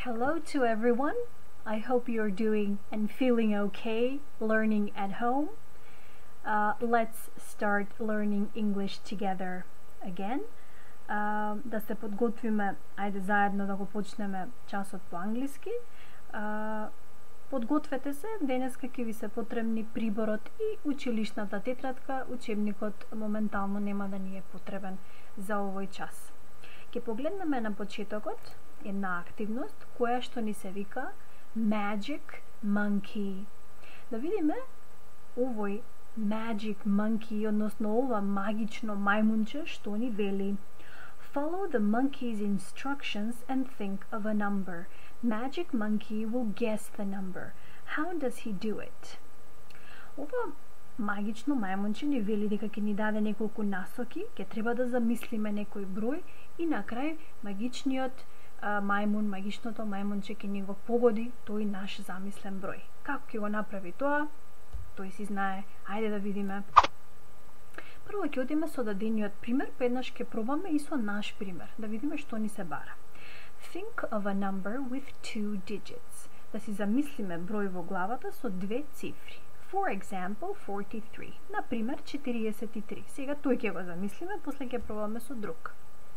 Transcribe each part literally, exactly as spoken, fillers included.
Hello to everyone. I hope you're doing and feeling okay learning at home. Uh, let's start learning English together again. Uh, да се подготвиме, ајде заедно да го почнеме часот по англиски. Uh, подгответе се, денеска ќе ви се потребни приборот и училишната тетрадка, учебникот моментално нема да ни е потребен за овој час. Ќе погледнеме на почетокот една активност која што ни се вика Magic Monkey. Да видиме овој Magic Monkey, односно ова магично мајмунче што ни вели. Follow the monkey's instructions and think of a number. Magic Monkey will guess the number. How does he do it? Ова магично мајмунче ни вели дека ќе ни даде неколку насоки, ќе треба да замислиме некој број и на крај магичниот а, мајмун, магичното мајмунче ќе ни го погоди тој наш замислен број. Како ќе го направи тоа? Тој си знае. Ајде да видиме. Прво ќе одиме со дадениот пример, па еднаш ќе пробаме и со наш пример, да видиме што ни се бара. Think of a number with two digits. Да си замислиме број во главата со две цифри. For example, forty-three. Например, четириесет и три. Сега тој ќе го замислиме, после ќе пробаме со друг.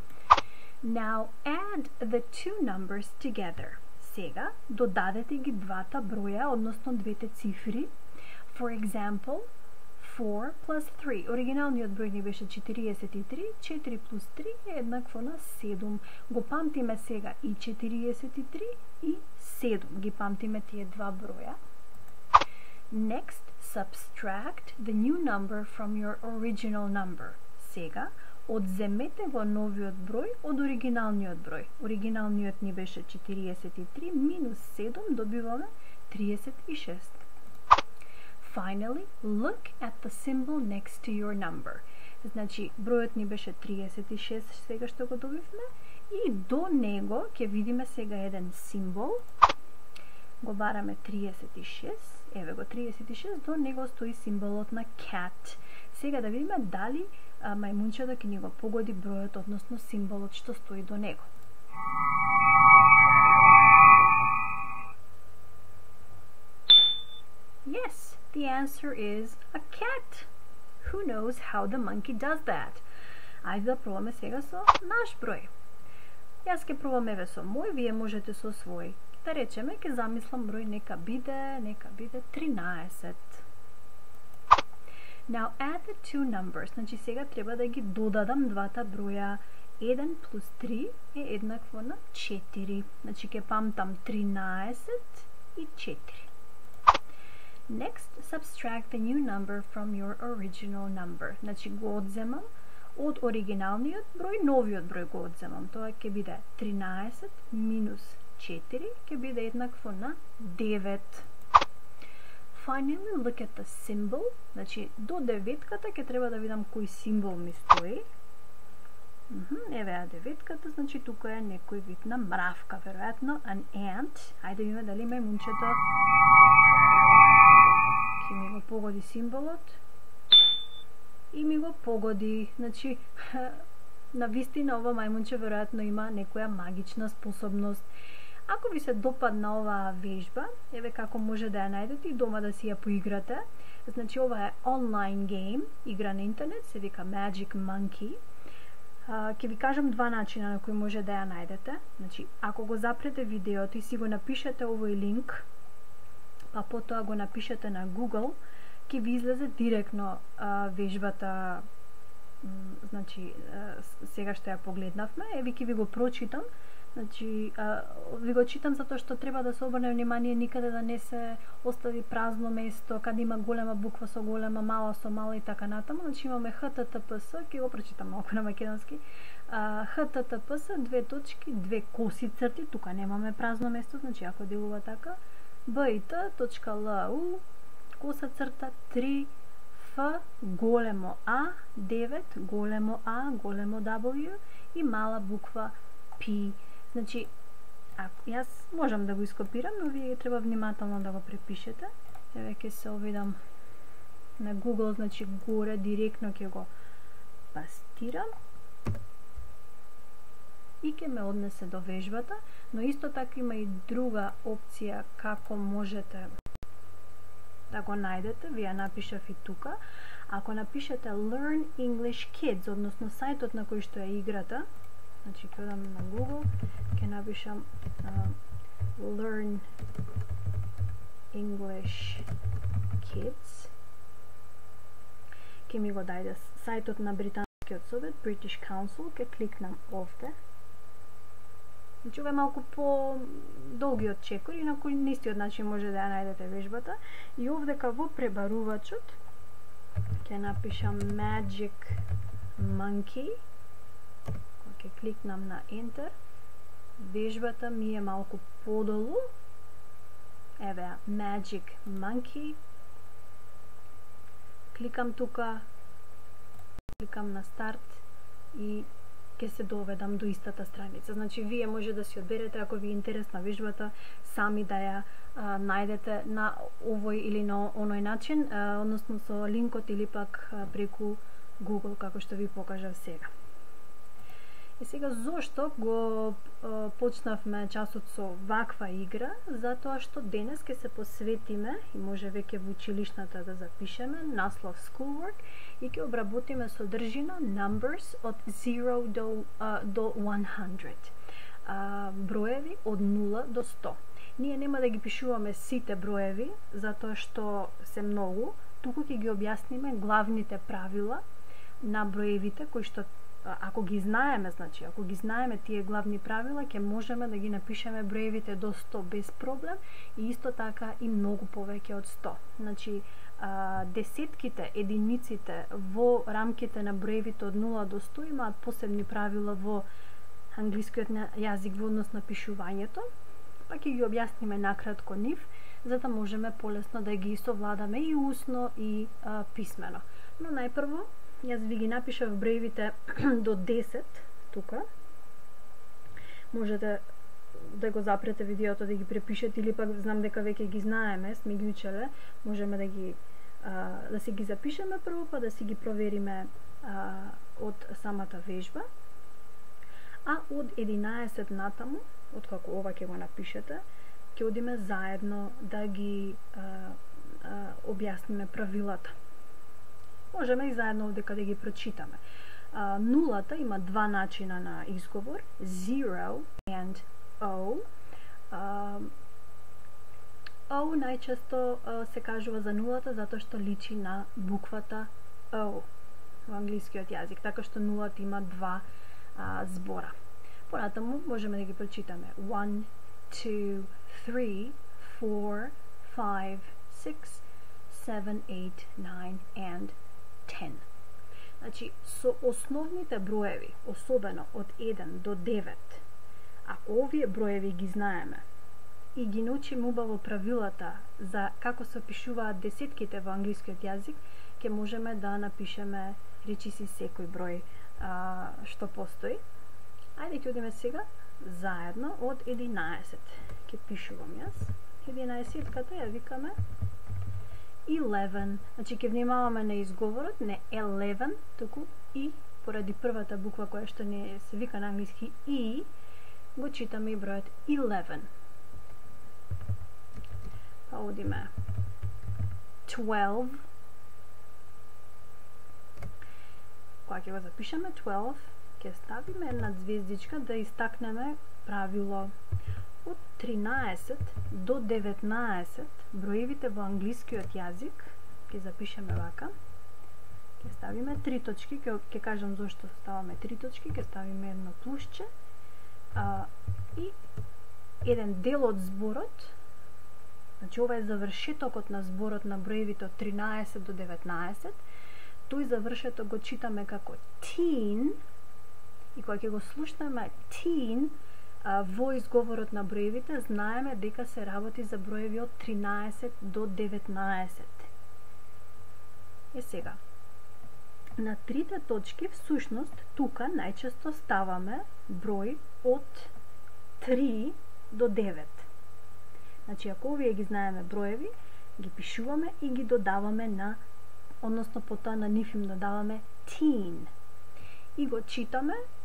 Now add the two numbers together. Сега додадете ги двата броја, односно двете цифри. For example, four plus three. Оригиналниот број ни беше четириесет и три, четири плюс три е еднакво на седум. Го памтиме сега и четириесет и три и седум. Ги памтиме тие два броја. Next, subtract the new number from your original number. Сега, одземете го новиот број од оригиналниот број. Оригиналниот ни беше четириесет и три минус седум, добиваме триесет и шест. Finally, look at the symbol next to your number. Значи, бројот ни беше триесет и шест, сега што го добивме, и до него ќе видиме сега еден символ. Го бараме триесет и шест, еве го триесет и шест, до него стои символот на cat. Сега да видиме дали а, мајмунчето ќе ни го погоди бројот, односно символот што стои до него. Yes, the answer is a cat. Who knows how the monkey does that? Ајде да пробаме сега со наш број. Јас ќе пробам еве со мој, вие можете со свој. Да речеме, ќе замислам број, нека биде, нека биде тринаесет. Now add the two numbers. Значи сега треба да ги додадам двата броја. еден плюс три е еднакво на четири. Значи ќе памтам тринаесет и четири. Next, subtract the new number from your original number. Значи го одземам од оригиналниот број, новиот број го одземам. Тоа ќе биде тринаесет минус четири, ќе биде еднакво на девет. Finally, look at the symbol. Значи до деветката ќе треба да видам кој символ ми стои. Mm-hmm, еве а деветката, значи тука е некој вид на мравка, веројатно an ant. Ајде видиме дали мајмунчето ќе ми го погоди символот. И ми го погоди. Значи, на вистина ова мајмунче веројатно има некоја магична способност. Ако ви се допадна оваа вежба, еве како може да ја најдете и дома да си ја поиграте. Значи, ова е онлайн гейм, игра на интернет, се вика Magic Monkey. Uh, ќе ви кажам два начина на кои може да ја најдете. Значи, ако го запрете видеото и си го напишете овој линк, па потоа го напишете на Google, ќе ви излезе директно uh, вежбата, значи, uh, сега што ја погледнавме, еви ќе ви го прочитам. Значи, uh, ви го читам затоа што треба да се обрне внимание никаде да не се остави празно место, каде има голема буква со голема, мала со мала и така натаму. Значи имаме Х Т Т П С, ќе го прочитам малку на македонски. Uh, Х Т Т П С, две точки, две коси црти, тука немаме празно место, значи ако делува така. Б и Т, точка Л У, коса црта, три, Ф, големо А, девет, големо А, големо W и мала буква П. Значи, а, јас можам да го ископирам, но вие треба внимателно да го препишете. Еве ќе се обидам на Google, значи горе директно ќе го пастирам. и ќе ме однесе до вежбата, но исто така има и друга опција како можете да го најдете. Вие напишав и тука. Ако напишете Learn English Kids, односно сајтот на кој што е играта, значи ќе одам на Google, ќе напишам uh, Learn English Kids, ќе ми го дајде сајтот на Британскиот совет, British Council, ќе кликнам овде. Значи ова е малку по долгиот чекор, инаку на истиот начин може да ја најдете вежбата. И овдека во пребарувачот ќе напишам Magic Monkey, ќе кликнам на Enter, вежбата ми е малку подолу, еве ја, Magic Monkey, кликам тука, кликам на старт и ќе се доведам до истата страница. Значи, вие може да си одберете, ако ви е интересна вежбата, сами да ја а, најдете на овој или на оној начин, а, односно со линкот или пак а, преку Google, како што ви покажав сега. И сега, зошто го а, почнавме часот со ваква игра? Затоа што денес ќе се посветиме, и може веќе во училишната да запишеме, наслов Schoolwork, и ќе обработиме содржина numbers од zero до, uh, до one hundred. Uh, броеви од нула до сто. Ние нема да ги пишуваме сите броеви, затоа што се многу, туку ќе ги објасниме главните правила на броевите, кои што ако ги знаеме, значи, ако ги знаеме тие главни правила, ќе можеме да ги напишеме броевите до сто без проблем и исто така и многу повеќе од сто. Значи, а, десетките, единиците во рамките на броевите од нула до сто имаат посебни правила во англискиот јазик во однос на пишувањето, па ќе ги објасниме накратко нив, за да можеме полесно да ги совладаме и усно и а, писмено. Но најпрво, јас ви ги напишав броевите до десет тука. Можете да го запрете видеото, да ги препишете, или пак знам дека веќе ги знаеме, сме ги учеле, можеме да ги а, да си ги запишеме прво, па да си ги провериме а, од самата вежба. А од единаесет натаму, од како ова ќе го напишете, ќе одиме заедно да ги а, а, објасниме правилата. Можеме и заедно овдека да ги прочитаме. А, нулата има два начина на изговор, zero and O. А, O најчесто а, се кажува за нулата затоа што личи на буквата O во англискиот јазик, така што нулата има два а, збора. Понатаму можеме да ги прочитаме one, two, three, four, five, six, seven, eight, nine and ten. Значи, со основните броеви, особено од еден до девет, ако овие броеви ги знаеме и ги научиме убаво правилата за како се пишуваат десетките во англискиот јазик, ќе можеме да напишеме речиси секој број а, што постои. Ајде ќе одиме сега заедно од единаесет. Ќе пишувам јас. единаесетката ја викаме eleven. Значи ќе внимаваме на изговорот, не eleven, туку и поради првата буква која што не се вика на англиски и, го читаме и бројот eleven. Па одиме twelve. Кога ќе го запишеме twelve, ќе ставиме една звездичка да истакнеме правило. Од тринаесет до деветнаесет броевите во англискиот јазик ќе запишеме вака. Ќе ставиме три точки, ќе, ќе кажам зошто ставаме три точки, ќе ставиме едно плусче а, и еден дел од зборот. Значи ова е завршетокот на зборот на броевите од тринаесет до деветнаесет. Тој завршеток го читаме како teen и кога ќе го слушнеме teen во изговорот на броевите, знаеме дека се работи за броеви од тринаесет до деветнаесет. Е сега, на трите точки, всушност, тука најчесто ставаме број од три до девет. Значи, ако овие ги знаеме броеви, ги пишуваме и ги додаваме на, односно потоа на нив им додаваме teen. И го читаме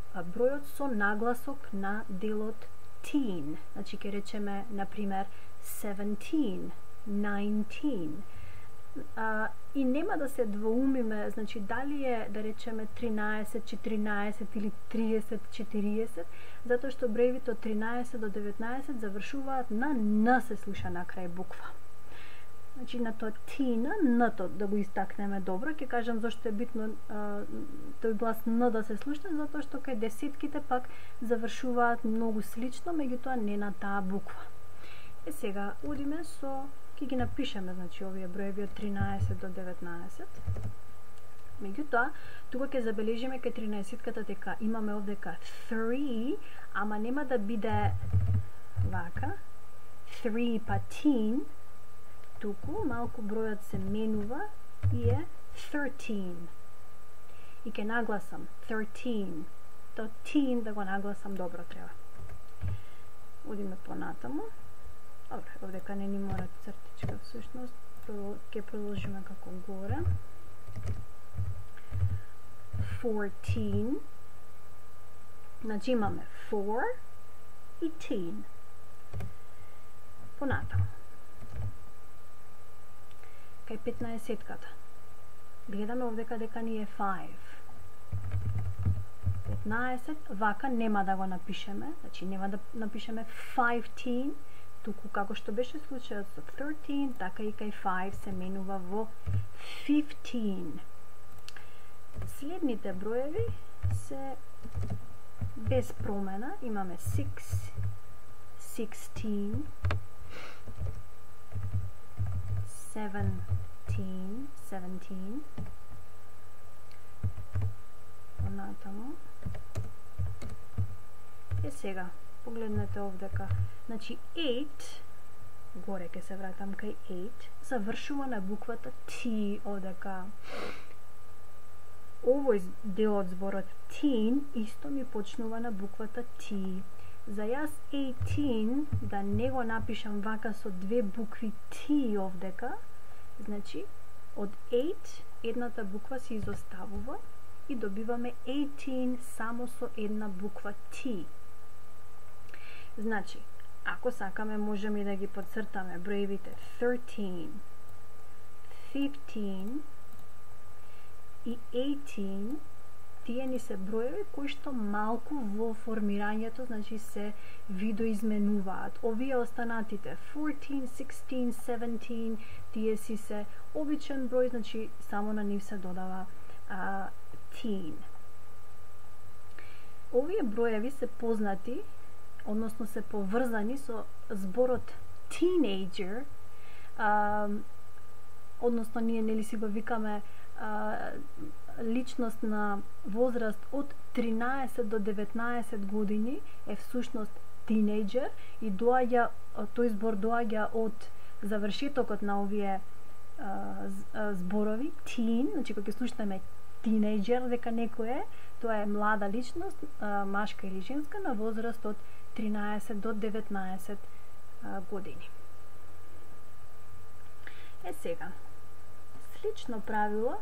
бројот со нагласок на делот teen. Значи ќе речеме на пример seventeen, nineteen. А, и нема да се двоумиме, значи дали е да речеме тринаесет, четиринаесет или триесет, четириесет, затоа што броевите од тринаесет до деветнаесет завршуваат на н се слуша на крај буква. Значи на тоа teen, н-то да го истакнеме добро, ќе кажам зашто е битно а, тој глас н да се слушне, затоа што кај десетките пак завршуваат многу слично, меѓутоа не на таа буква. Е сега одиме со, ќе ги напишеме, значи овие броеви од тринаесет до деветнаесет. Меѓутоа, тука ќе забележиме кај тринаесетката дека имаме овдека three, ама нема да биде вака, three па teen, туку малку бројот се менува и е thirteen. И ќе нагласам thirteen. То teen да го нагласам добро треба. Одиме понатаму. Добре, овдека не ни мора цртичка всушност. Ќе продолжиме како горе. fourteen. Значи имаме four и teen. Понатаму. Кај петнаесетката. Гледаме овдека дека ни е five. петнаесет, вака нема да го напишеме, значи нема да напишеме fifteen, туку како што беше случајот со thirteen, така и кај five се менува во fifteen. Следните броеви се без промена, имаме six, sixteen, seventeen, seventeen. Понатаму. Е сега, погледнете овдека. Значи eight, горе ќе се вратам кај eight, завршува на буквата T овдека. Овој делот зборот teen исто ми почнува на буквата T. За јас eighteen да не го напишам вака со две букви T овдека, значи од eight едната буква се изоставува и добиваме eighteen само со една буква T. Значи, ако сакаме можеме да ги подцртаме броевите thirteen, fifteen и eighteen. Тие ни се броеви кои што малку во формирањето, значи се видоизменуваат. Овие останатите fourteen, sixteen, seventeen, тие си се обичен број, значи само на нив се додава а, teen. Овие броеви се познати, односно се поврзани со зборот teenager, а, односно ние нели си го викаме а, личност на возраст од тринаесет до деветнаесет години е всушност тинејџер и доаѓа, тој збор доаѓа од завршетокот на овие а, зборови teen, значи кога ќе слушнеме тинејџер дека некој е, тоа е млада личност, а, машка или женска на возраст од тринаесет до деветнаесет а, години. Е сега, слично правило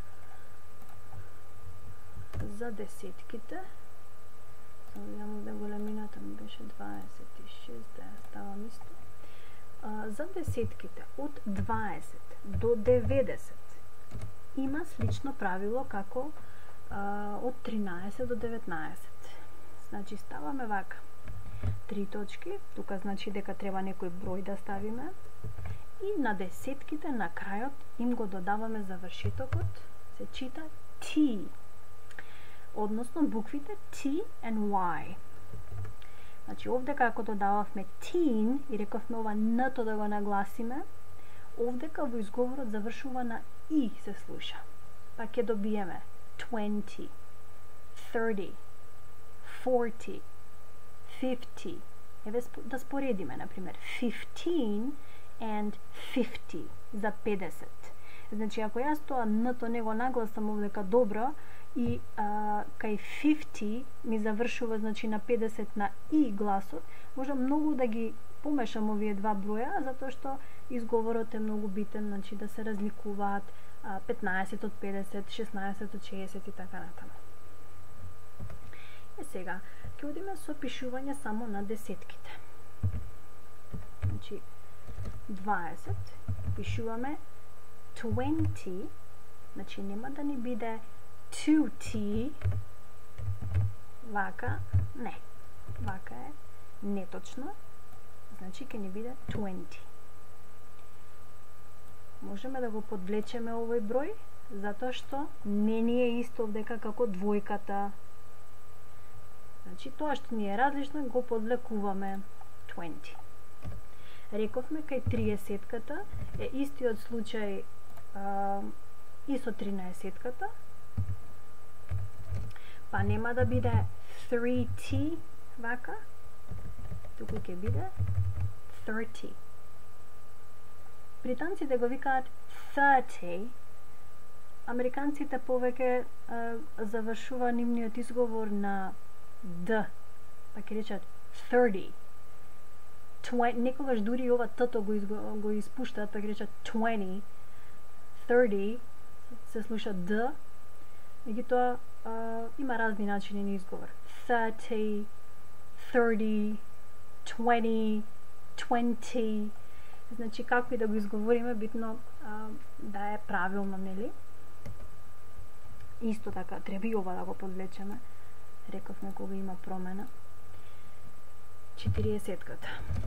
за десетките. Само да големината ми беше дваесет и шест, да ја ставам исто. А, за десетките од дваесет до деветдесет има слично правило како а, од тринаесет до деветнаесет. Значи ставаме вака. Три точки, тука значи дека треба некој број да ставиме. И на десетките на крајот им го додаваме завршетокот, се чита T. Односно буквите T and Y. Значи овде како додававме teen и рековме ова н-то да го нагласиме, овдека во изговорот завршува на и се слуша. Па ќе добиеме twenty, thirty, forty, fifty. Еве да споредиме, например, fifteen and fifty за педесет. Значи ако јас тоа н-то не го нагласам овдека добро, и а, кај fifty ми завршува значи на педесет на и гласот, можам многу да ги помешам овие два броја, затоа што изговорот е многу битен, значи да се разликуваат а, петнаесет од педесет, шеснаесет од шеесет и така натаму. Е сега, ќе одиме со пишување само на десетките. Значи, дваесет, пишуваме twenty, значи нема да ни биде two T, вака, не, вака е неточно, значи ќе ни биде twenty. Можеме да го подвлечеме овој број, затоа што не ни е исто овдека како двојката. Значи, тоа што ни е различно, го подвлекуваме twenty. Рековме кај триесетката е истиот случај а, и со тринаесетката, па нема да биде three T вака, туку ќе биде thirty. Британците го викаат thirty, американците повеќе а, завршува нивниот изговор на Д, па ќе речат thirty. Некогаш дури ова тото го, изго, го испуштаат, па ќе речат twenty, thirty, се слуша Д, меѓутоа има разни начини на изговор. thirty, thirty, twenty, twenty, значи како и да го изговориме, битно а, да е правилно, нели? Исто така, треба и ова да го подвлечеме. Рековме кога има промена. четириесетката.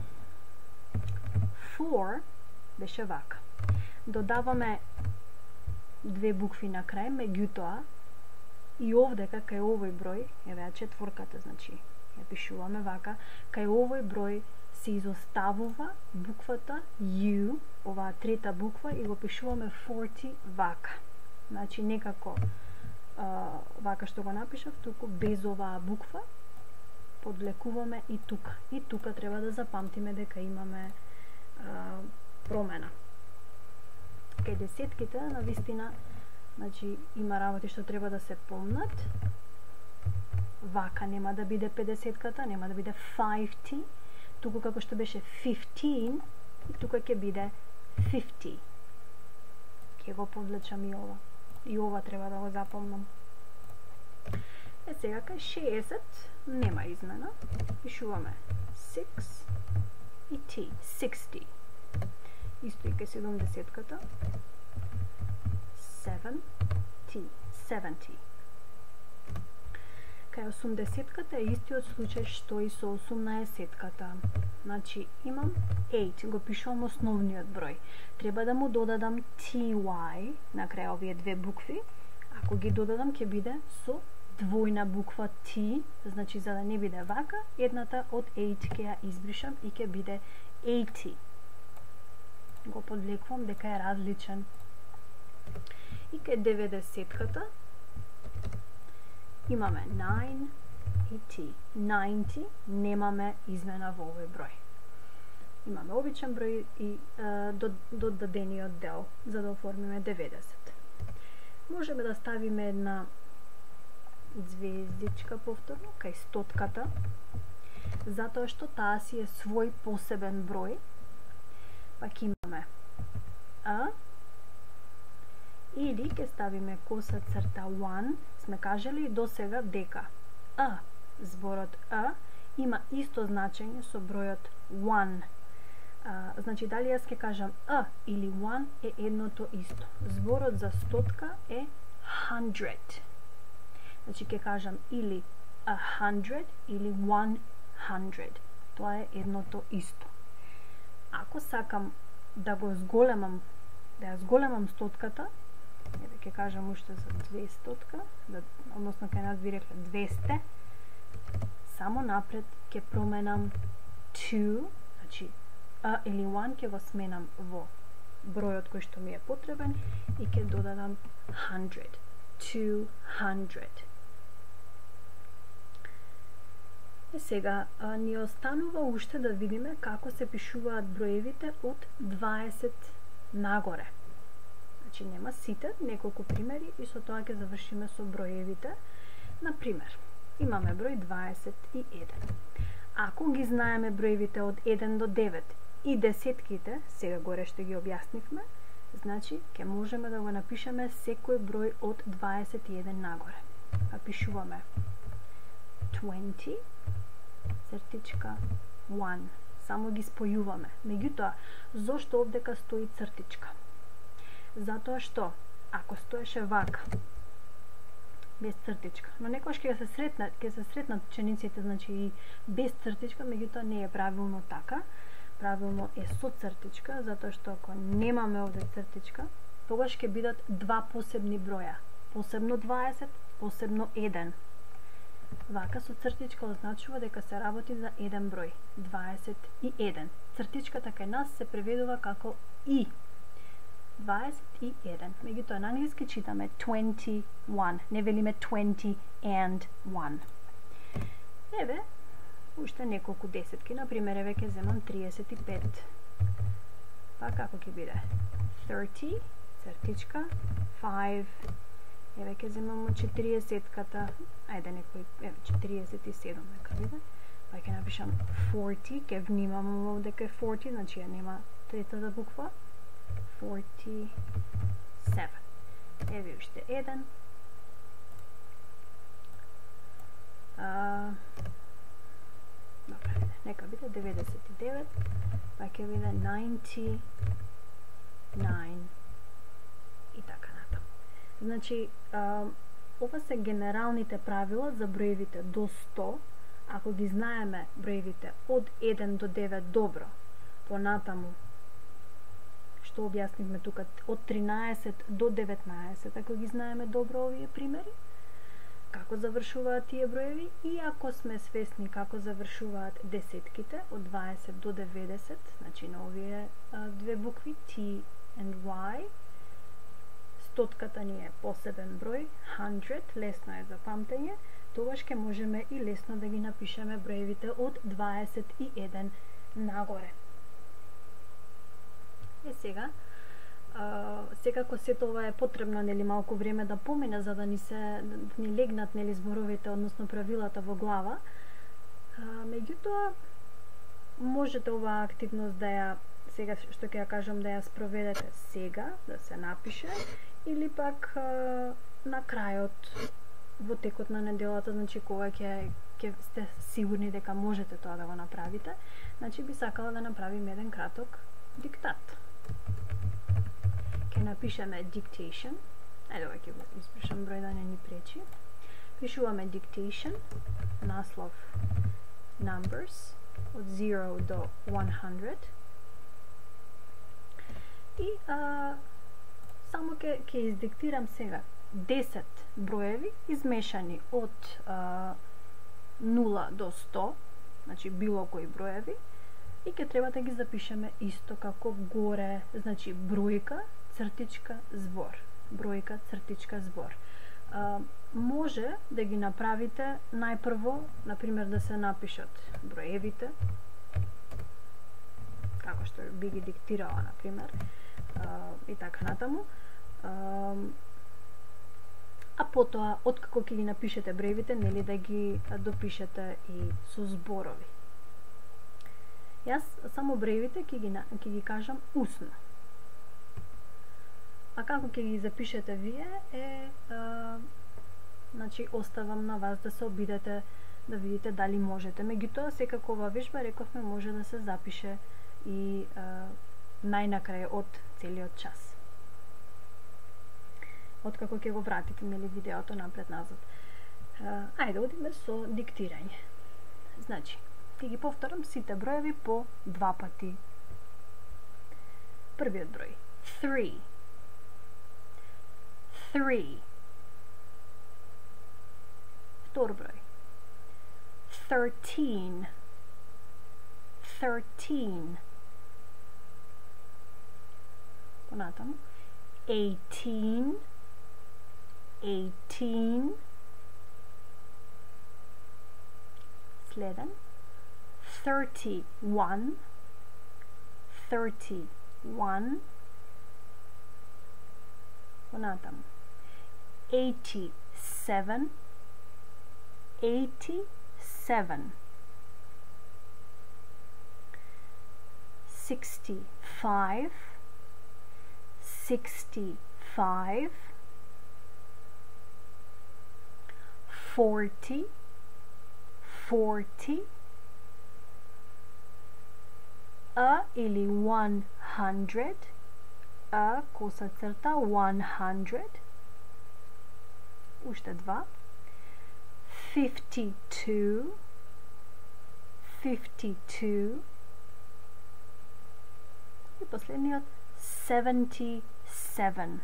Four беше вака. Додаваме две букви на крај, меѓутоа и овдека кај овој број, еве четворката, значи ја пишуваме вака, кај овој број се изоставува буквата U, оваа трета буква, и го пишуваме forty вака. Значи некако а, вака што го напишав, туку без оваа буква, подвлекуваме и тука. И тука треба да запамтиме дека имаме а, промена. Кај десетките, на вистина, значи има работи што треба да се помнат. Вака нема да биде педесетката, нема да биде fifty, туку како што беше fifteen, и тука ќе биде fifty. Ќе го подвлечам и ова. И ова треба да го запомнам. Е сега кај шеесет нема измена. Пишуваме six и T, sixty. Исто и кај седумдесетката. seven T, seventy. Кај осумдесетката е истиот случај што и со осумнаесетката. Значи имам eight, го пишувам основниот број. Треба да му додадам T Y на крај овие две букви. Ако ги додадам, ќе биде со двојна буква T, значи за да не биде вака, едната од eight ќе ја избришам и ќе биде eighty. Го подвлекувам дека е различен. И кај деветдесетката имаме nine и T. ninety немаме измена во овој број. Имаме обичен број и е, додадениот дел за да оформиме деветдесет. Можеме да ставиме една звездичка повторно кај стотката, затоа што таа си е свој посебен број. Пак имаме А, или ќе ставиме коса црта one. Сме кажали до сега дека А, зборот А, има исто значење со бројот one. А, значи, дали јас ќе кажам А или one е едното исто. Зборот за стотка е hundred. Значи, ќе кажам или a hundred или one hundred. Тоа е едното исто. Ако сакам да го зголемам, да ја зголемам стотката, еве ќе кажам уште за двестотка, да, односно кај нас би рекле двесте, само напред ќе променам two, значи a или one ќе го сменам во бројот кој што ми е потребен и ќе додадам hundred, two hundred. Е сега, а, ни останува уште да видиме како се пишуваат броевите од дваесет нагоре. Значи нема сите, неколку примери и со тоа ќе завршиме со броевите. Например, имаме број дваесет и еден. Ако ги знаеме броевите од еден до девет и десетките, сега горе што ги објаснивме, значи ќе можеме да го напишеме секој број од дваесет и еден нагоре. А пишуваме twenty, цртичка one. Само ги спојуваме. Меѓутоа, зошто овдека стои цртичка? Затоа што, ако стоеше вака, без цртичка, но некојаш ќе се сретнат, ќе се сретнат учениците, значи и без цртичка, меѓутоа не е правилно така. Правилно е со цртичка, затоа што ако немаме овде цртичка, тогаш ќе бидат два посебни броја. Посебно дваесет, посебно еден. Вака со цртичка означува дека се работи за еден број, дваесет и еден. Цртичката кај нас се преведува како и. дваесет и еден. Меѓутоа на англиски читаме twenty-one, не велиме twenty and one. Еве, уште неколку десетки, например, еве ќе земам тридесет и пет. Па како ќе биде? thirty, цртичка, five. Еве ќе земам четириесетката, ајде некој, еве четириесет и седум нека биде. Па ќе напишам forty, ќе внимавам овде дека е forty, значи ја нема третата буква. forty-seven. Еве уште еден. А, добре, нека биде деветдесет и девет, па ќе биде ninety-nine и така натаму. Значи, а, ова се генералните правила за броевите до сто. Ако ги знаеме броевите од еден до девет добро, понатаму, што објаснивме тука, од тринаесет до деветнаесет, ако ги знаеме добро овие примери, како завршуваат тие броеви, и ако сме свесни како завршуваат десетките, од дваесет до деветдесет, значи на овие а, две букви, T and Y, стотката ни е посебен број, hundred, лесно е за памтење, тогаш ќе можеме и лесно да ги напишеме броевите од дваесет и еден нагоре. Е сега, а, секако сето ова е потребно, нели, малку време да помине за да ни се да ни легнат, нели, зборовите, односно правилата во глава. А, меѓутоа можете оваа активност да ја, сега што ќе ја кажам, да ја спроведете сега, да се напише, или пак а, на крајот во текот на неделата, значи кога ќе ќе сте сигурни дека можете тоа да го направите, значи би сакала да направим еден краток диктат. Ќе напишеме dictation. Ајде, ова ќе го испишам број да не ни пречи. Пишуваме dictation, наслов numbers од zero до one hundred. И а, само ќе ќе издиктирам сега десет броеви измешани од а, нула до сто, значи било кои броеви, и ќе треба да ги запишеме исто како горе, значи бројка, цртичка, збор. Бројка, цртичка, збор. А, може да ги направите најпрво, например, да се напишат броевите, како што би ги диктирала, например, а, и така натаму. А, а потоа, откако ќе ги напишете броевите, нели да ги допишете и со зборови. Јас само броевите ќе ги, ќе ги кажам усно. А како ќе ги запишете вие е, а, значи, оставам на вас да се обидете да видите дали можете. Меѓутоа, секако ова вежба, рековме, може да се запише и а, најнакрај од целиот час. Откако ќе го вратите, нели, видеото напред-назад. Ајде, одиме со диктирање. Значи, ќе ги повторам сите броеви по два пати. Првиот број, three. Three. Втор број, thirteen. Thirteen. Понатаму, eighteen. Eighteen. Следен, thirty-one. Thirty-one. Понатаму, eighty-seven. Eighty-seven. Sixty-five. Sixty-five. Forty. forty, a или one hundred, a коса црта one hundred, уште два, fifty-two, fifty-two, и последниот seventy-seven,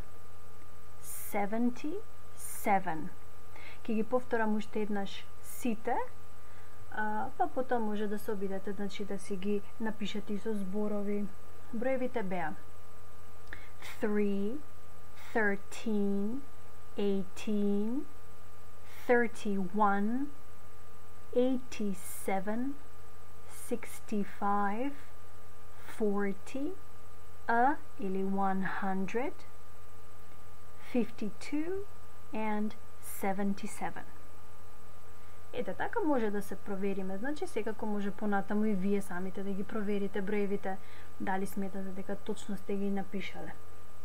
seventy-seven. Ќе ги повторам уште еднаш сите, а, па потом може да се обидете, значи да си ги напишете и со зборови. Броевите беа three, thirteen, eighteen, thirty-one, eighty-seven, sixty-five, forty, a или one hundred, fifty-two and seventy-seven. Ете така може да се провериме, значи секако може понатаму и вие самите да ги проверите броевите, дали сметате дека точно сте ги напишале.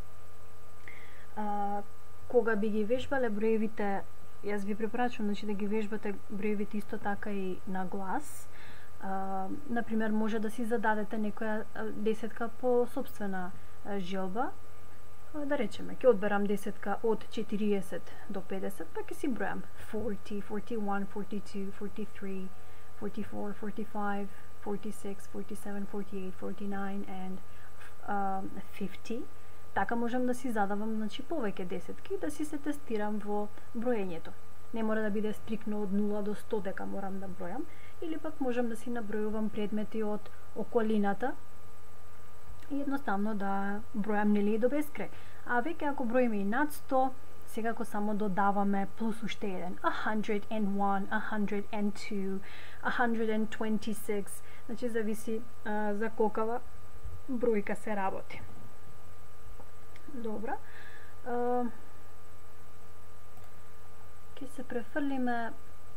А, кога би ги вежбале броевите, јас ви препорачувам значи да ги вежбате броевите исто така и на глас. А, например, може да си зададете некоја десетка по собствена желба. Да речеме, ќе одберам десетка од четириесет до педесет, па ќе си бројам forty, forty-one, forty-two, forty-three, forty-four, forty-five, forty-six, forty-seven, forty-eight, forty-nine and um, fifty. Така можам да си задавам значи повеќе десетки и да си се тестирам во броењето. Не мора да биде стрикно од нула до сто дека морам да бројам, или пак можам да си набројувам предмети од околината и едноставно да бројам нели до бескрај. А веќе ако броиме и над сто, секако само додаваме плюс уште еден. one hundred one, one hundred two, one hundred twenty-six. Значи зависи а, за колкава бројка се работи. Добра. Ќе се префрлиме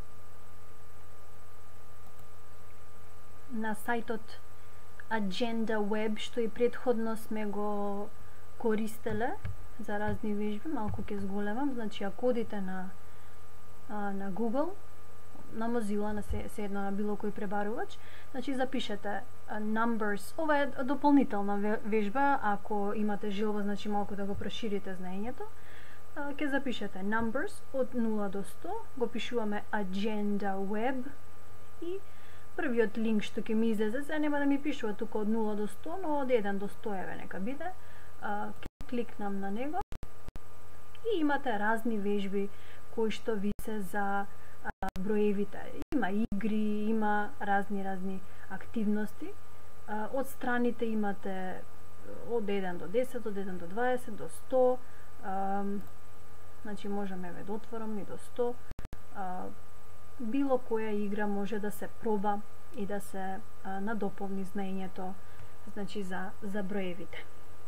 на сајтот Agenda Web, што и претходно сме го користеле за разни вежби. Малку ќе зголемам, значи ако одите на а, на Google, на Mozilla, на се, се едно на било кој пребарувач, значи запишете uh, numbers. Ова е дополнителна вежба, ако имате желба, значи малку да го проширите знаењето. Uh, ќе запишете numbers од нула до сто, го пишуваме Agenda Web и првиот линк што ќе ми излезе, се нема да ми пишува тука од нула до сто, но од еден до сто еве нека биде. Uh, ќе кликнам на него и имате разни вежби кои што ви се за uh, броевите. Има игри, има разни разни активности. Uh, од страните имате од еден до десет, од еден до дваесет, до сто. Uh, значи можеме еве да отворам и до сто. Uh, било која игра може да се проба и да се а, надополни знаењето, значи за за броевите.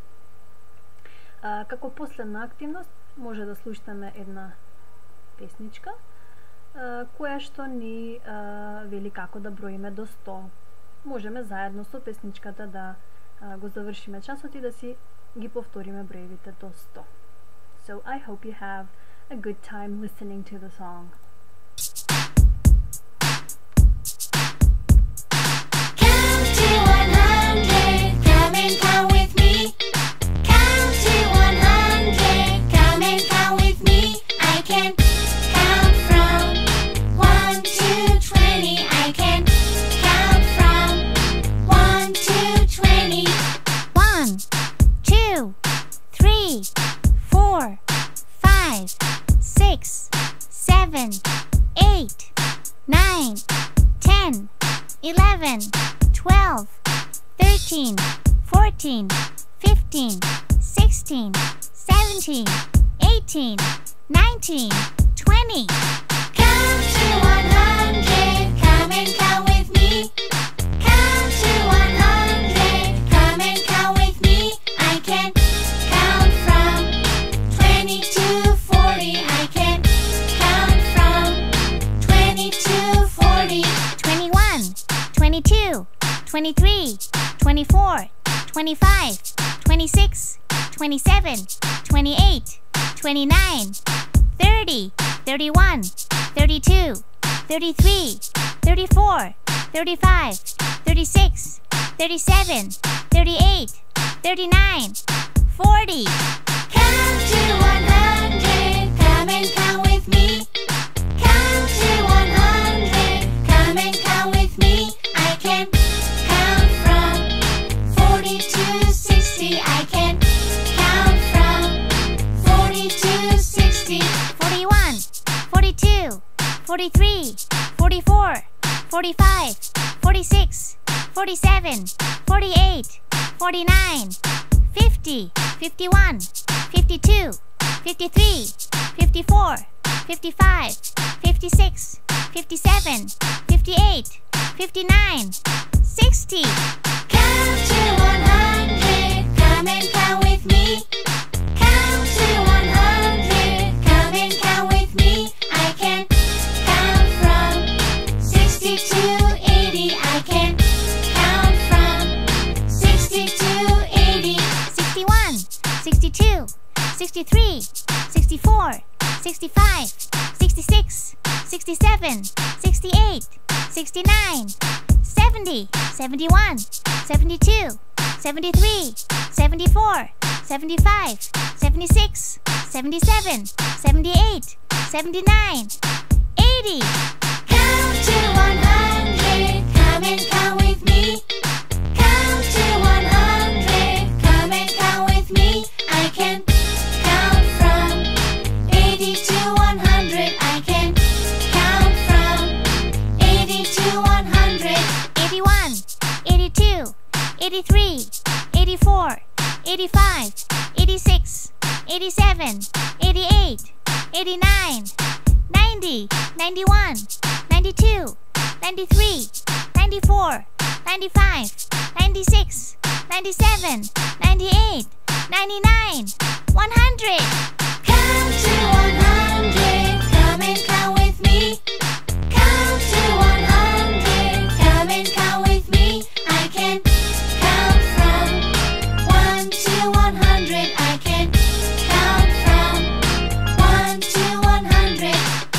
А, како последна активност може да слушаме една песничка а, која што ни а, вели како да броиме до сто. Можеме заедно со песничката да а, го завршиме часот и да си ги повториме броевите до сто. So I hope you have a good time listening to the song. eleven, twelve, thirteen, fourteen, fifteen, sixteen, seventeen, eighteen, nineteen, twenty. Count to one hundred, come and count with me. Count to one hundred, come and count with me. I can count from twenty to forty. I can count from twenty to forty. twenty-one, twenty-two, twenty-three, twenty-four, twenty-five, twenty-six, twenty-seven, twenty-eight, twenty-nine, thirty, thirty-one, thirty-two, thirty-three, thirty-four, thirty-five, thirty-six, thirty-seven, thirty-eight, thirty-nine, forty. Count to one hundred, come and count with me. Count to one hundred, come and count with me. I can count from forty to sixty. I can count from forty to sixty. forty-one, forty-two, forty-three, forty-four, forty-five, forty-six, forty-seven, forty-eight, forty-nine, fifty, fifty-one, fifty-two, fifty-three, fifty-four, fifty-five, fifty-six, fifty-seven, fifty-eight, fifty-nine, sixty. Count to one hundred, come and count with me. Count to one hundred, come and count with me. I can count from sixty to eighty. I can count from sixty to eighty. sixty-one, sixty-two, sixty-three, sixty-four, sixty-five, sixty-six, sixty-seven, sixty-eight, sixty-nine, seventy, seventy-one, seventy-two, seventy-three, seventy-four, seventy-five, seventy-six, seventy-seven, seventy-eight, seventy-nine, eighty. Count to one hundred, come and count with me. Count to one hundred, come and count with me. I can count from eighty to one hundred. I can count from eighty to one hundred. eighty-one, eighty-two, eighty-three, eighty-four, eighty-five, eighty-six, eighty-seven, eighty-eight, eighty-nine, ninety, ninety-one, ninety-two, ninety-three, ninety-four, ninety-five, ninety-six, ninety-seven, ninety-eight, ninety-nine, one hundred. Count to one hundred, come and count with me. Count to one hundred, come and count with me. I can count from one to one hundred. I can count from one to one hundred.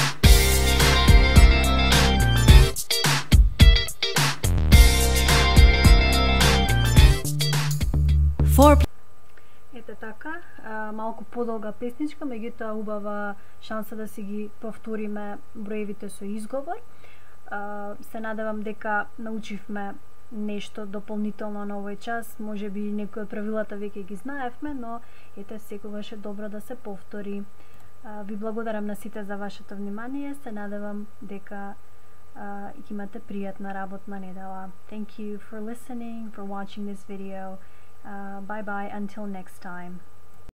Four. Ете така, а, малку подолга песничка, меѓутоа убава шанса да си ги повториме броевите со изговор. А, се надевам дека научивме нешто дополнително на овој час, може би некои од правилата веќе ги знаевме, но ете секогаш е добро да се повтори. А, ви благодарам на сите за вашето внимание, се надевам дека а, имате пријатна работна недела. Thank you for listening, for watching this video. Uh, bye bye until next time.